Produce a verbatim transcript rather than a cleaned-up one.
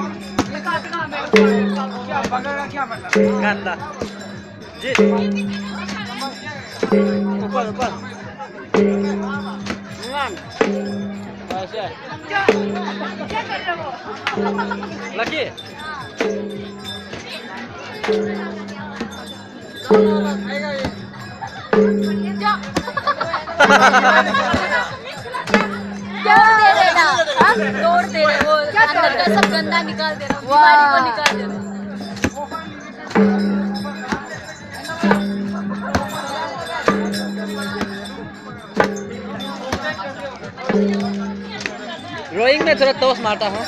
क्या पकड़ना क्या मतलब गंदा जी ऊपर ऊपर ऐसे क्या क्या कर रहे हो? लकी क्या क्या दे रहे ना? हाँ? तोड़ दे रहे वो अंदर का सब गंदा निकाल दे रहे हो, बीमारी को निकाल दे रहे हो। रोइंग में थोड़ा टॉस मारता हूँ।